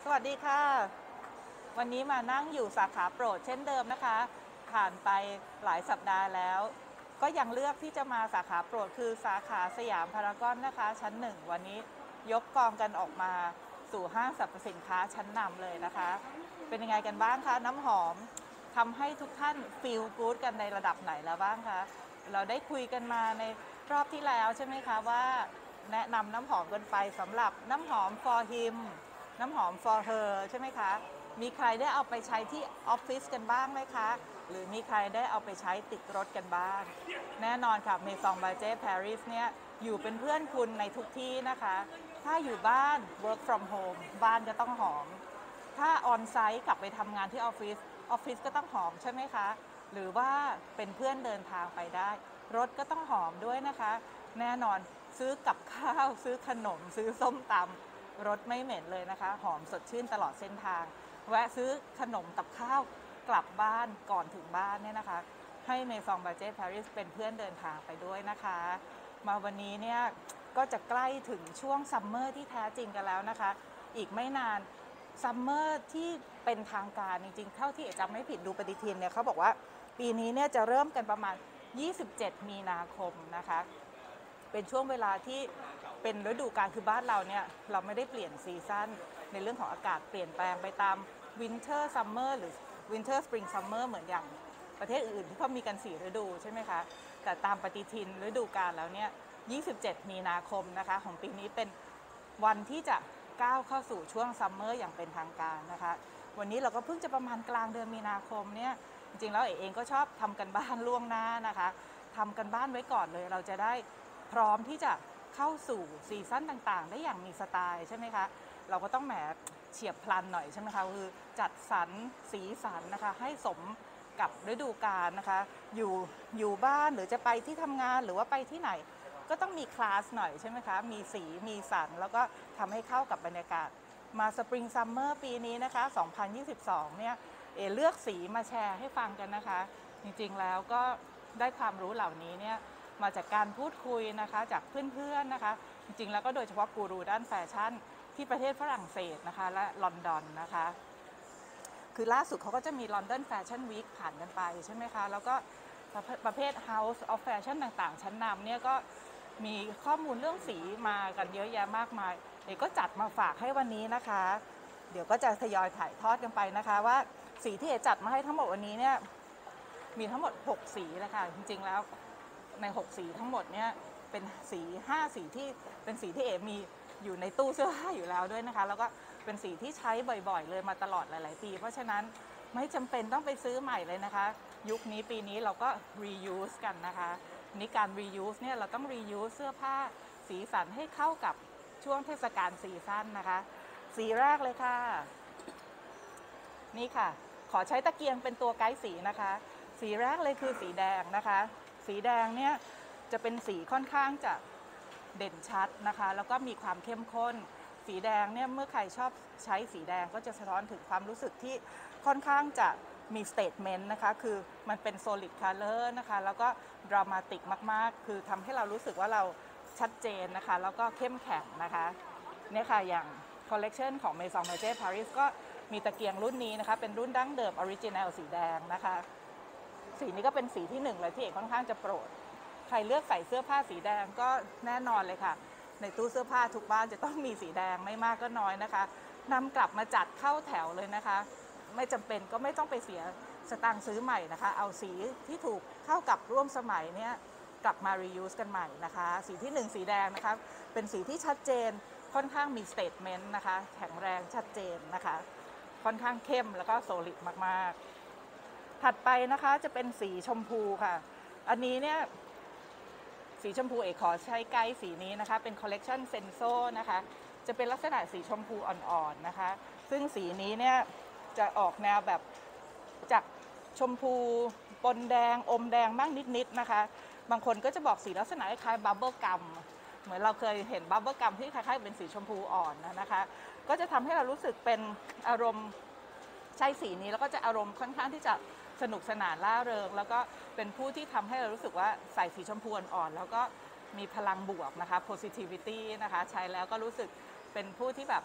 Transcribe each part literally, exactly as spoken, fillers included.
วัสดีค่ะวันนี้มานั่งอยู่สาขาโปรดเช่นเดิมนะคะผ่านไปหลายสัปดาห์แล้วก็ยังเลือกที่จะมาสาขาโปรดคือสาขาสยามพารากอนนะคะชั้นหนึ่งวันนี้ยกกองกันออกมาสู่ห้างสรรพสินค้าชั้นนำเลยนะคะเป็นยังไงกันบ้างคะน้ำหอมทำให้ทุกท่านฟีลกู๊ดกันในระดับไหนแล้วบ้างคะเราได้คุยกันมาในรอบที่แล้วใช่ไหมคะว่าแนะนำน้ำหอมกันไปสำหรับน้ำหอม for him น้ำหอม for her ใช่ไหมคะมีใครได้เอาไปใช้ที่ออฟฟิศกันบ้างไหมคะหรือมีใครได้เอาไปใช้ติดรถกันบ้างแน่นอนค่ะ Maison Berger Paris เนี่ยอยู่เป็นเพื่อนคุณในทุกที่นะคะถ้าอยู่บ้าน work from home บ้านก็ต้องหอมถ้าออนไซต์กลับไปทำงานที่ออฟฟิศออฟฟิศก็ต้องหอมใช่ไหมคะหรือว่าเป็นเพื่อนเดินทางไปได้รถก็ต้องหอมด้วยนะคะแน่นอนซื้อกับข้าวซื้อขนมซื้อส้มตำรถไม่เหม็นเลยนะคะหอมสดชื่นตลอดเส้นทางแวะซื้อขนมกับข้าวกลับบ้านก่อนถึงบ้านเนี่ยนะคะให้ Maison Berger Paris เป็นเพื่อนเดินทางไปด้วยนะคะมาวันนี้เนี่ยก็จะใกล้ถึงช่วงซัมเมอร์ที่แท้จริงกันแล้วนะคะอีกไม่นานซัมเมอร์ที่เป็นทางการจริงๆเท่าที่เอ๋จำไม่ผิดดูปฏิทินเนี่ยเขาบอกว่าปีนี้เนี่ยจะเริ่มกันประมาณยี่สิบเจ็ดมีนาคมนะคะเป็นช่วงเวลาที่เป็นฤดูกาลคือบ้านเราเนี่ยเราไม่ได้เปลี่ยนซีซั่นในเรื่องของอากาศเปลี่ยนแปลงไปตามวินเทอร์ซัมเมอร์หรือวินเทอร์สปริงซัมเมอร์เหมือนอย่างประเทศอื่นที่เขามีกันสี่ฤดูใช่ไหมคะแต่ตามปฏิทินฤดูกาลแล้วเนี่ยยี่สิบเจ็ดมีนาคมนะคะของปีนี้เป็นวันที่จะก้าวเข้าสู่ช่วงซัมเมอร์อย่างเป็นทางการนะคะวันนี้เราก็เพิ่งจะประมาณกลางเดือนมีนาคมเนี่ยจริงๆแล้วเอ๋เองก็ชอบทำกันบ้านล่วงหน้านะคะทำกันบ้านไว้ก่อนเลยเราจะได้พร้อมที่จะเข้าสู่ซีซั่นต่างๆได้อย่างมีสไตล์ใช่ไหมคะเราก็ต้องแหมเฉียบพลันหน่อยใช่ไหมคะคือจัดสรรสีสันนะคะให้สมกับฤดูกาลนะคะอยู่อยู่บ้านหรือจะไปที่ทำงานหรือว่าไปที่ไหนก็ต้องมีคลาสหน่อยใช่ไหมคะมีสีมีสันแล้วก็ทำให้เข้ากับบรรยากาศมาสปริงซัมเมอร์ปีนี้นะคะสองพันยี่สิบสองเนี่ยเอเลือกสีมาแชร์ให้ฟังกันนะคะจริงๆแล้วก็ได้ความรู้เหล่านี้เนี่ยมาจากการพูดคุยนะคะจากเพื่อนๆนะคะจริงๆแล้วก็โดยเฉพาะกูรูด้านแฟชั่นที่ประเทศฝรั่งเศสนะคะและลอนดอนนะคะคือล่าสุดเขาก็จะมี London Fashion Week ผ่านกันไปใช่ไหมคะแล้วก็ประเภท House of Fashion ต่างๆชั้นนำเนี่ยก็มีข้อมูลเรื่องสีมากันเยอะแยะมากมายเดี๋ยวก็จัดมาฝากให้วันนี้นะคะเดี๋ยวก็จะทยอยถ่ายทอดกันไปนะคะว่าสีที่เอ๋จัดมาให้ทั้งหมดวันนี้เนี่ยมีทั้งหมดหกสีเลยค่ะจริงๆแล้วในหกสีทั้งหมดเนี่ยเป็นสีห้าสีที่เป็นสีที่เอ๋มีอยู่ในตู้เสื้อผ้าอยู่แล้วด้วยนะคะแล้วก็เป็นสีที่ใช้บ่อยๆเลยมาตลอดหลายๆปีเพราะฉะนั้นไม่จำเป็นต้องไปซื้อใหม่เลยนะคะยุคนี้ปีนี้เราก็ reuse กันนะคะนี่การ reuse เนี่ยเราต้อง reuse เสื้อผ้าสีสันให้เข้ากับช่วงเทศกาลซีซั่นนะคะสีแรกเลยค่ะนี่ค่ะขอใช้ตะเกียงเป็นตัวไกด์สีนะคะสีแรกเลยคือสีแดงนะคะสีแดงเนี่ยจะเป็นสีค่อนข้างจะเด่นชัดนะคะแล้วก็มีความเข้มข้นสีแดงเนี่ยเมื่อใครชอบใช้สีแดงก็จะสะท้อนถึงความรู้สึกที่ค่อนข้างจะมีสเตทเมนต์นะคะคือมันเป็น solid color นะคะแล้วก็ดรามาติกมากๆคือทำให้เรารู้สึกว่าเราชัดเจนนะคะแล้วก็เข้มแข็งนะคะเนี่ยค่ะอย่างคอลเลกชันของ Maison Berger Paris ก็มีตะเกียงรุ่นนี้นะคะเป็นรุ่นดั้งเดิมออริจินัลสีแดงนะคะสีนี้ก็เป็นสีที่หนึ่งเลยที่เอกค่อนข้างจะโปรดใครเลือกใส่เสื้อผ้าสีแดงก็แน่นอนเลยค่ะในตู้เสื้อผ้าทุกบ้านจะต้องมีสีแดงไม่มากก็น้อยนะคะนำกลับมาจัดเข้าแถวเลยนะคะไม่จำเป็นก็ไม่ต้องไปเสียสตางค์ซื้อใหม่นะคะเอาสีที่ถูกเข้ากับร่วมสมัยเนี่ยกลับมา reuse กันใหม่นะคะสีที่หนึ่งสีแดงนะคะเป็นสีที่ชัดเจนค่อนข้างมี statement นะคะแข็งแรงชัดเจนนะคะค่อนข้างเข้มแล้วก็ solid มากๆถัดไปนะคะจะเป็นสีชมพูค่ะอันนี้เนี่ยสีชมพูเอกขอใช้ไกด์สีนี้นะคะเป็นคอลเลกชันเซนโซนะคะจะเป็นลักษณะสีชมพูอ่อนๆนะคะซึ่งสีนี้เนี่ยจะออกแนวแบบจากชมพูปนแดงอมแดงบ้างนิดๆนะคะบางคนก็จะบอกสีลักษณะคล้ายบับเบิลกัมเหมือนเราเคยเห็นบับเบิลกัมที่คล้ายๆเป็นสีชมพูอ่อนนะคะก็จะทำให้เรารู้สึกเป็นอารมณ์ใช้สีนี้แล้วก็จะอารมณ์ค่อนข้างที่จะสนุกสนานล่าเริงแล้วก็เป็นผู้ที่ทำให้เรารู้สึกว่าใส่สีชมพูอ่อนๆแล้วก็มีพลังบวกนะคะ positivity นะคะใช้แล้วก็รู้สึกเป็นผู้ที่แบบ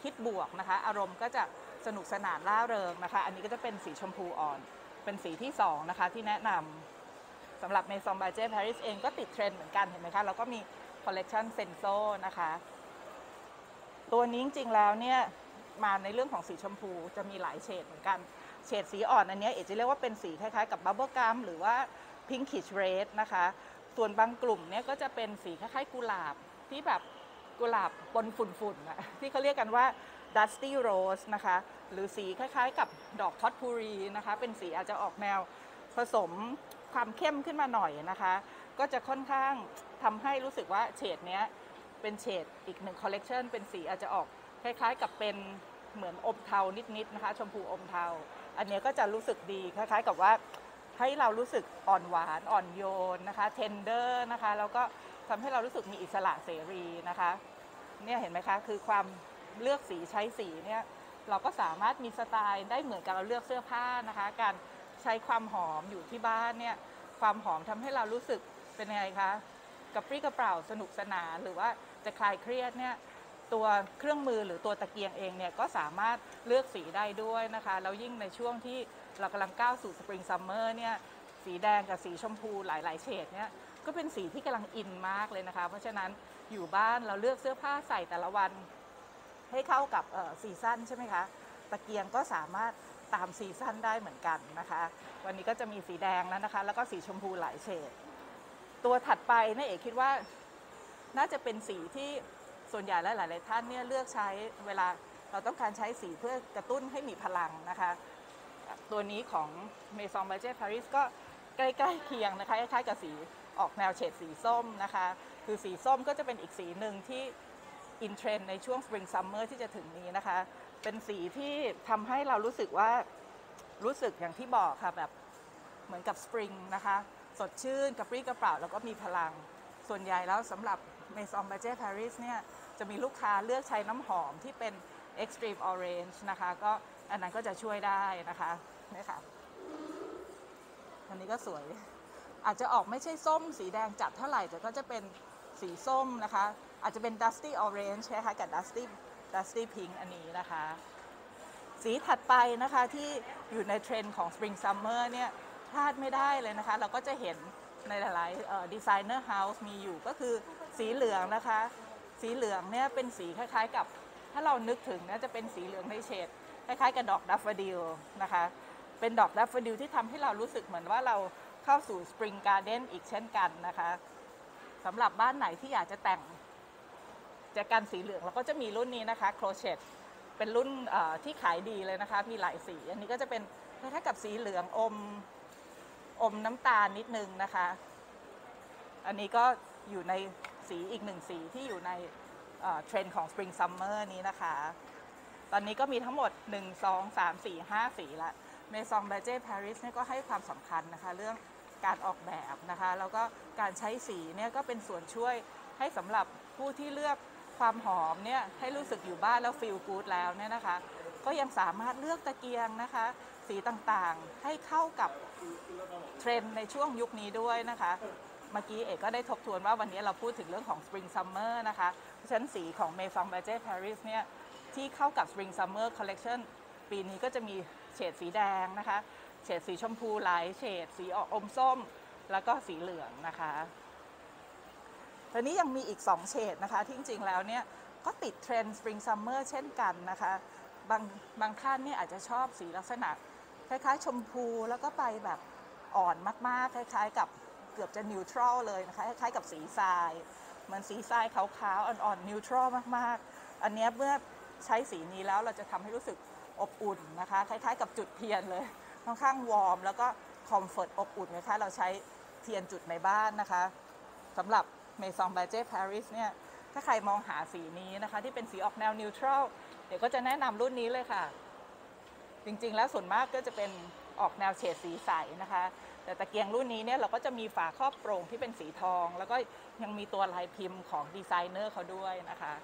คิดบวกนะคะอารมณ์ก็จะสนุกสนานร่าเริงนะคะอันนี้ก็จะเป็นสีชมพูอ่อนเป็นสีที่สองนะคะที่แนะนำสำหรับ Maison by Paris เองก็ติดเทรนด์เหมือนกันเห็นไหมคะแล้วก็มีคอลเลกชันเซนโซนะคะตัวนี้จริงๆแล้วเนี่ยมาในเรื่องของสีชมพูจะมีหลายเฉดเหมือนกันเฉดสีอ่อนอันนี้เอจะเรียกว่าเป็นสีคล้ายๆกับบับเบิลกัมหรือว่าพิงคิชเรดนะคะส่วนบางกลุ่มเนี่ยก็จะเป็นสีคล้ายๆกุหลาบที่แบบกุหลาบปนฝุ่นๆนะที่เขาเรียกกันว่า dusty rose นะคะหรือสีคล้ายๆกับดอกพอตพูรีนะคะเป็นสีอาจจะออกแนวผสมความเข้มขึ้นมาหน่อยนะคะก็จะค่อนข้างทำให้รู้สึกว่าเฉดนี้เป็นเฉดอีกหนึ่งคอลเลกชันเป็นสีอาจจะออกคล้ายๆกับเป็นเหมือนอมเทานิดๆนะคะชมพูอมเทาอันนี้ก็จะรู้สึกดีคล้ายๆกับว่าให้เรารู้สึกอ่อนหวานอ่อนโยนนะคะเทนเดอร์นะคะแล้วก็ทำให้เรารู้สึกมีอิสระเสรีนะคะเนี่ยเห็นไหมคะคือความเลือกสีใช้สีเนี่ยเราก็สามารถมีสไตล์ได้เหมือนกับเราเลือกเสื้อผ้านะคะการใช้ความหอมอยู่ที่บ้านเนี่ยความหอมทำให้เรารู้สึกเป็นไงคะกระปรี้กระเปร่าสนุกสนานหรือว่าจะคลายเครียดเนี่ยตัวเครื่องมือหรือตัวตะเกียงเองเนี่ยก็สามารถเลือกสีได้ด้วยนะคะแล้วยิ่งในช่วงที่เรากำลังก้าวสู่สปริงซัมเมอร์เนี่ยสีแดงกับสีชมพูหลายๆเฉดเนี่ยก็เป็นสีที่กำลังอินมากเลยนะคะเพราะฉะนั้นอยู่บ้านเราเลือกเสื้อผ้าใส่แต่ละวันให้เข้ากับซีซั่นใช่ไหมคะตะเกียงก็สามารถตามซีซั่นได้เหมือนกันนะคะวันนี้ก็จะมีสีแดงแล้วนะคะแล้วก็สีชมพูหลายเฉดตัวถัดไปเนี่ยเอกคิดว่าน่าจะเป็นสีที่ส่วนใหญ่และหลายๆท่านเนี่ยเลือกใช้เวลาเราต้องการใช้สีเพื่อกระตุ้นให้มีพลังนะคะตัวนี้ของ Maison by Paris ก็ใกล้ๆเคียงนะคะคล้ายๆกับสีออกแนวเฉดสีส้มนะคะคือสีส้มก็จะเป็นอีกสีหนึ่งที่อินเทรนด์ในช่วง Spring Summer ที่จะถึงนี้นะคะเป็นสีที่ทำให้เรารู้สึกว่ารู้สึกอย่างที่บอกค่ะแบบเหมือนกับ Spring นะคะสดชื่นกระปรี้กระเปร่าแล้วก็มีพลังส่วนใหญ่แล้วสำหรับ Maison by Paris เนี่ยจะมีลูกค้าเลือกใช้น้ำหอมที่เป็น Extreme Orange นะคะก็อันนั้นก็จะช่วยได้นะคะนี่ค่ะอันนี้ก็สวยอาจจะออกไม่ใช่ส้มสีแดงจัดเท่าไหร่แต่ก็จะเป็นสีส้มนะคะอาจจะเป็น Dusty Orange ใช่ค่ะกับ Dusty Dusty Pink อันนี้นะคะสีถัดไปนะคะที่อยู่ในเทรนด์ของ Spring Summer เนี่ยพลาดไม่ได้เลยนะคะเราก็จะเห็นในหลายๆดีไซเนอร์เฮาส์มีอยู่ก็คือสีเหลืองนะคะสีเหลืองเนี่ยเป็นสีคล้ายๆกับถ้าเรานึกถึงน่าจะเป็นสีเหลืองในเฉดคล้ายๆกับดอกดัฟเฟอดิลนะคะเป็นดอกดัฟเฟอดิลที่ทำให้เรารู้สึกเหมือนว่าเราเข้าสู่สปริงการ์เด้นอีกเช่นกันนะคะสำหรับบ้านไหนที่อยากจะแต่งจากการสีเหลืองเราก็จะมีรุ่นนี้นะคะโครเชตเป็นรุ่นที่ขายดีเลยนะคะมีหลายสีอันนี้ก็จะเป็นคล้ายๆกับสีเหลืองอมอมน้ำตาลนิดนึงนะคะอันนี้ก็อยู่ในสีอีกหนึ่งสีที่อยู่ในเทรนด์ของ Spring Summer นี้นะคะตอนนี้ก็มีทั้งหมดหนึ่ง สอง สาม สี่ ห้าสีละ Maison by Paris เนี่ยก็ให้ความสำคัญนะคะเรื่องการออกแบบนะคะแล้วก็การใช้สีเนี่ยก็เป็นส่วนช่วยให้สำหรับผู้ที่เลือกความหอมเนี่ยให้รู้สึกอยู่บ้านแล้ว feel good แล้วเนี่ยนะคะก็ยังสามารถเลือกตะเกียงนะคะสีต่างๆให้เข้ากับเทรนด์ในช่วงยุคนี้ด้วยนะคะเมื่อกี้เอกก็ได้ทบทวนว่าวันนี้เราพูดถึงเรื่องของ Spring Summer นะคะเพราะฉะนั้นสีของ Maison by Paris เนี่ยที่เข้ากับ Spring Summer Collection ปีนี้ก็จะมีเฉดสีแดงนะคะเฉดสีชมพูหลายเฉดสีออกอมส้มแล้วก็สีเหลืองนะคะตอนนี้ยังมีอีกสองเฉดนะคะที่จริงๆแล้วเนี่ยก็ติดเทรนด์ Spring Summer เช่นกันนะคะบางบางท่านเนี่ยอาจจะชอบสีลักษณะคล้ายๆชมพูแล้วก็ไปแบบอ่อนมากๆคล้ายๆกับเกือบจะนิวทรัลเลยนะคะคล้ายๆกับสีทรายเหมือนสีทรายขาวๆอ่อนๆนิวทรัลมากๆอันนี้เมื่อใช้สีนี้แล้วเราจะทำให้รู้สึกอบอุ่นนะคะคล้ายๆกับจุดเทียนเลยค่อนข้างวอร์มแล้วก็คอมฟอร์ตอบอุ่นนะคะเราใช้เทียนจุดในบ้านนะคะสำหรับ Maison by Paris เนี่ยถ้าใครมองหาสีนี้นะคะที่เป็นสีออกแนวนิวทรัลเดี๋ยวก็จะแนะนำรุ่นนี้เลยค่ะจริงๆแล้วส่วนมากก็จะเป็นออกแนวเฉดสีใสนะคะแต่ตะเกียงรุ่นนี้เนี่ยเราก็จะมีฝาครอบโปร่งที่เป็นสีทองแล้วก็ยังมีตัวลายพิมพ์ของดีไซเนอร์เขาด้วยนะคะ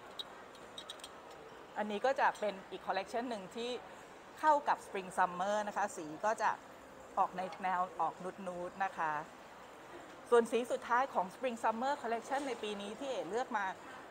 อันนี้ก็จะเป็นอีกคอลเลกชันหนึ่งที่เข้ากับ Spring Summer นะคะสีก็จะออกในแนวออกนูดๆนะคะส่วนสีสุดท้ายของ Spring Summer Collection ในปีนี้ที่เอ๋เลือกมา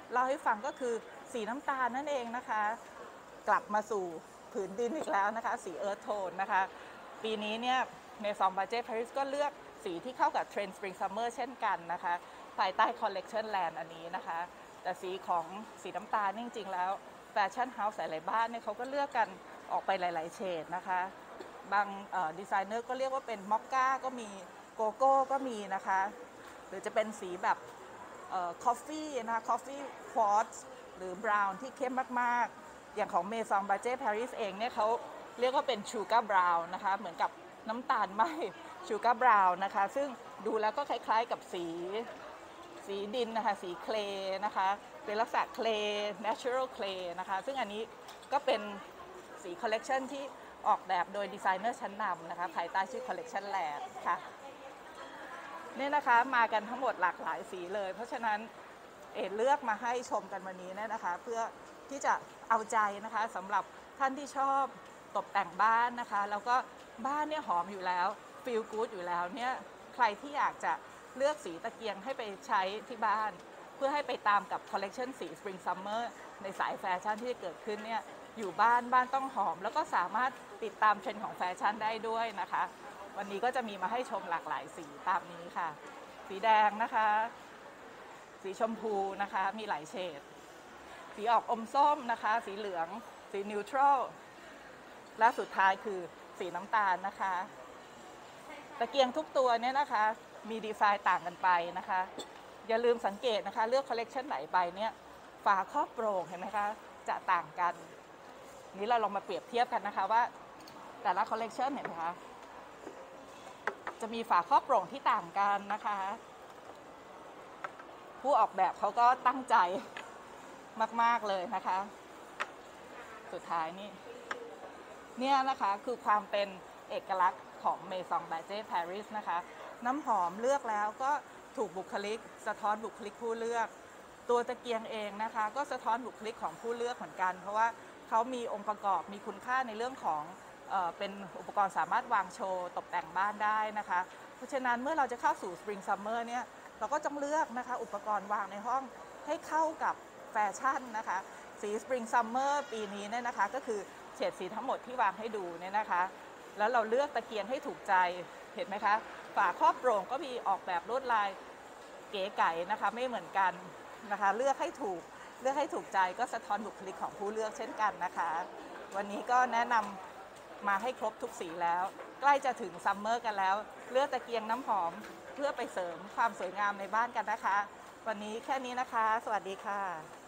เล่าให้ฟังก็คือสีน้ำตาลนั่นเองนะคะกลับมาสู่ผืนดินอีกแล้วนะคะสีเอิร์ธโทนนะคะปีนี้เนี่ยเมซองบาเจ้ปารีสก็เลือกสีที่เข้ากับเทรนด์สปริงซัมเมอร์เช่นกันนะคะภายใต้คอลเลกชันแลนด์อันนี้นะคะแต่สีของสีน้ำตาลจริงๆแล้วแฟชั่นเฮาส์หลายๆบ้านเนี่ยเขาก็เลือกกันออกไปหลายๆเฉดนะคะบางดีไซเนอร์ก็เรียกว่าเป็นมอคก้าก็มีโกโก้ก็มีนะคะหรือจะเป็นสีแบบคอฟฟี่นะคะคอฟฟี่ควอตซ์หรือบราวน์ที่เข้มมากๆอย่างของเมซองบาเจ้ปารีสเองเนี่ยเขาเรียกว่าเป็นชูการ์บราวน์นะคะเหมือนกับน้ำตาลไหมชูการ์บราวน์นะคะซึ่งดูแล้วก็คล้ายๆกับสีสีดินนะคะสีเคลย์นะคะเป็นลักษณะเคลย์ natural clay นะคะซึ่งอันนี้ก็เป็นสีคอลเลกชันที่ออกแบบโดยดีไซเนอร์ชั้นนำนะคะภายใต้ชื่อคอลเลกชันแลนด์ค่ะเนี่ยนะคะมากันทั้งหมดหลากหลายสีเลยเพราะฉะนั้นเอเลือกมาให้ชมกันวันนี้เนี่ยนะคะเพื่อที่จะเอาใจนะคะสำหรับท่านที่ชอบตกแต่งบ้านนะคะแล้วก็บ้านเนี่ยหอมอยู่แล้วฟีลกู๊ดอยู่แล้วเนี่ยใครที่อยากจะเลือกสีตะเกียงให้ไปใช้ที่บ้านเพื่อให้ไปตามกับคอลเลกชันสี Spring Summer ในสายแฟชั่นที่จะเกิดขึ้นเนี่ยอยู่บ้านบ้านต้องหอมแล้วก็สามารถติดตามเทรนด์ของแฟชั่นได้ด้วยนะคะวันนี้ก็จะมีมาให้ชมหลากหลายสีตามนี้ค่ะสีแดงนะคะสีชมพูนะคะมีหลายเฉดสีออกอมส้มนะคะสีเหลืองสีนิวทรัลและสุดท้ายคือสีน้ำตาลนะคะตะเกียงทุกตัวเนี่ยนะคะมีดีไซน์ต่างกันไปนะคะอย่าลืมสังเกตนะคะเลือกคอลเลกชันไหนไปเนี่ยฝาครอบโปร่งเห็นไหมคะจะต่างกันนี้เราลองมาเปรียบเทียบกันนะคะว่าแต่ละคอลเลกชันเห็นไหมคะจะมีฝาครอบโปร่งที่ต่างกันนะคะผู้ออกแบบเขาก็ตั้งใจมากๆเลยนะคะสุดท้ายนี่เนี่ยนะคะคือความเป็นเอกลักษณ์ของเมซองบาเจ้ปารีสนะคะน้ำหอมเลือกแล้วก็ถูกบุคลิกสะท้อนบุคลิกผู้เลือกตัวตะเกียงเองนะคะก็สะท้อนบุคลิกของผู้เลือกเหมือนกันเพราะว่าเขามีองค์ประกอบมีคุณค่าในเรื่องของเอ่อเป็นอุปกรณ์สามารถวางโชว์ตกแต่งบ้านได้นะคะเพราะฉะนั้นเมื่อเราจะเข้าสู่ Spring Summer เนี่ยเราก็ต้องเลือกนะคะอุปกรณ์วางในห้องให้เข้ากับแฟชั่นนะคะสี Spring Summer ปีนี้เนี่ยนะคะก็คือเฉดสีทั้งหมดที่วางให้ดูเนี่ยนะคะแล้วเราเลือกตะเกียงให้ถูกใจเห็นไหมคะฝาครอบโปร่งก็มีออกแบบลวดลายเก๋ไก๋นะคะไม่เหมือนกันนะคะเลือกให้ถูกเลือกให้ถูกใจก็สะท้อนบุคลิกของผู้เลือกเช่นกันนะคะวันนี้ก็แนะนำมาให้ครบทุกสีแล้วใกล้จะถึงซัมเมอร์กันแล้วเลือกตะเกียงน้ำหอมเพื่อไปเสริมความสวยงามในบ้านกันนะคะวันนี้แค่นี้นะคะสวัสดีค่ะ